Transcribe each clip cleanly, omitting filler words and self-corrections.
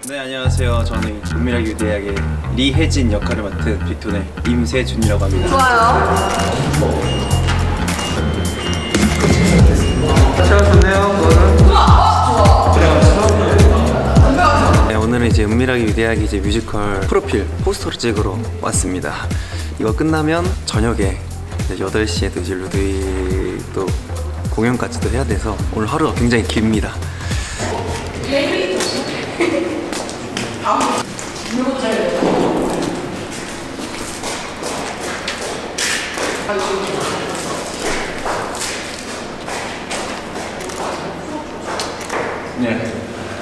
네, 안녕하세요. 저는 은밀하게 유대하게 리혜진 역할을 맡은 빅톤의 임세준이라고 합니다. 좋아요. 제가 좋네요. 네, 오늘은 이제 은밀하게 유대하게 이제 뮤지컬 프로필 포스터를 찍으러 왔습니다. 이거 끝나면 저녁에 8시에 또 이제 루드위 또 공연까지도 해야 돼서 오늘 하루가 굉장히 깁니다. 네.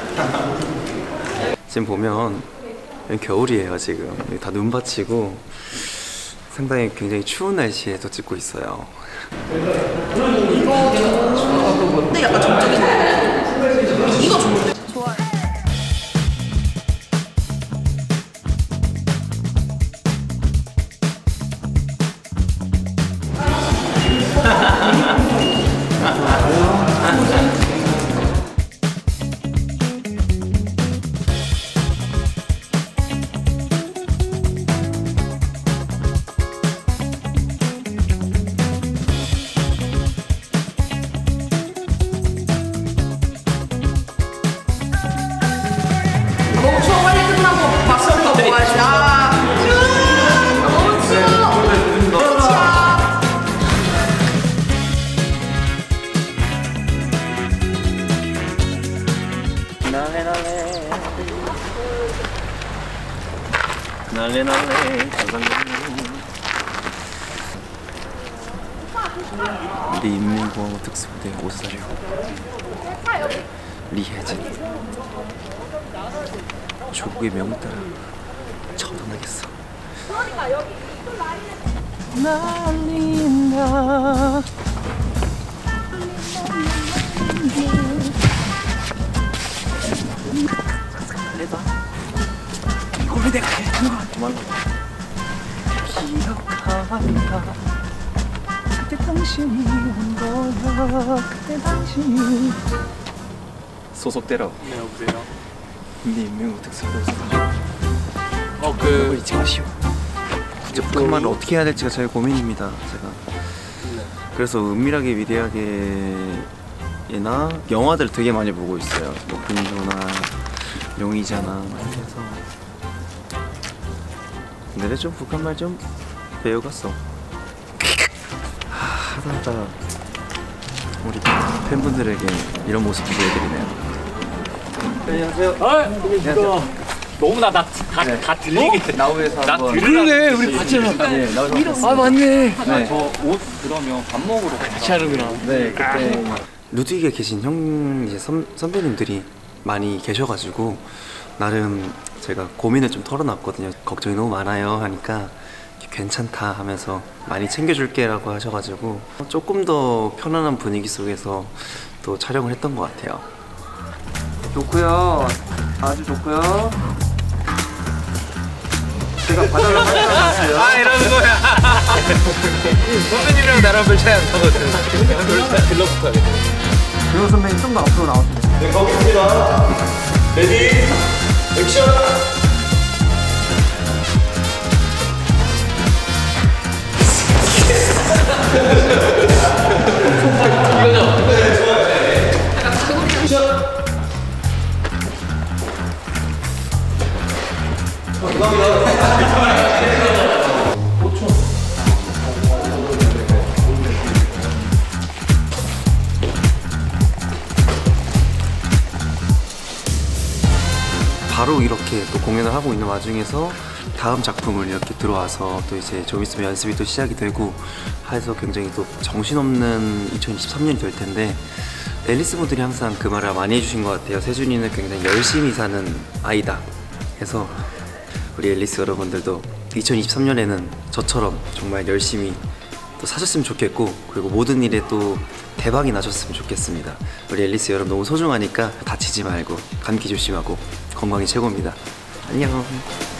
지금 보면 여기 겨울이에요. 지금 여기 다 눈 받치고 상당히 굉장히 추운 날씨에서 찍고 있어요. 이거 근데 약간 정적인 이거 좋은데? 좋아요. 너무 추워. 빨리 끝나고 맛있는 거 먹어야지. 아, 너무 추워. 날래 우리 인민공화국 특수부대 오사령 리혜진 조국의 명을 따라 처단하겠어. 날린다. 내봐. 이걸 내가 해. 그만. 기억한다. 그때 당신이 온 거야. 그때 당신이. 소속대로. 네, 여보세요. 인민공화국 특수부대 그 잊지 마시오. 이제 북한 말을 어떻게 해야 될지가 제일 고민입니다. 제가. 그래서 은밀하게 위대하게나 영화들 되게 많이 보고 있어요. 뭐 군조나 용의자나 해서. 근데 좀 북한 말 좀 배워갔어. 하다하다 우리 팬분들에게 이런 모습 보여드리네요. 안녕하세요. 안녕하세요. 너무 다 들리게. 나우에서 나 한번. 들으네. 우리 같이 하자. 네, 나우에서. 아 맞네. 네. 저 옷 그러면 밥 먹으러 같이 하는구나. 네, 그때 루드위에 계신 형 이제 선배님들이 많이 계셔가지고 나름 제가 고민을 좀 털어놨거든요. 걱정이 너무 많아요 하니까 괜찮다 하면서 많이 챙겨줄게라고 하셔가지고 조금 더 편안한 분위기 속에서 또 촬영을 했던 것 같아요. 좋고요, 아주 좋고요. 제가 봐달라고 했어요. 아 이러는 거야. 선배님이랑 나랑 별 차이 안 나거든. 들러붙어 하겠네. 배우 선배님 좀 더 앞으로 나오시면 돼요. 네, 가보겠습니다. 레디, 액션! 이거죠? 네, 좋아요. 네. 액션! 바로 이렇게 또 공연을 하고 있는 와중에서 다음 작품을 이렇게 들어와서 또 이제 좀 있으면 연습이 또 시작이 되고 해서 굉장히 또 정신없는 2023년이 될 텐데 앨리스 분들이 항상 그 말을 많이 해주신 것 같아요. 세준이는 굉장히 열심히 사는 아이다 해서 우리 앨리스 여러분들도 2023년에는 저처럼 정말 열심히 또 사셨으면 좋겠고 그리고 모든 일에 또 대박이 나셨으면 좋겠습니다. 우리 앨리스 여러분 너무 소중하니까 다치지 말고 감기 조심하고 건강이 최고입니다. 안녕.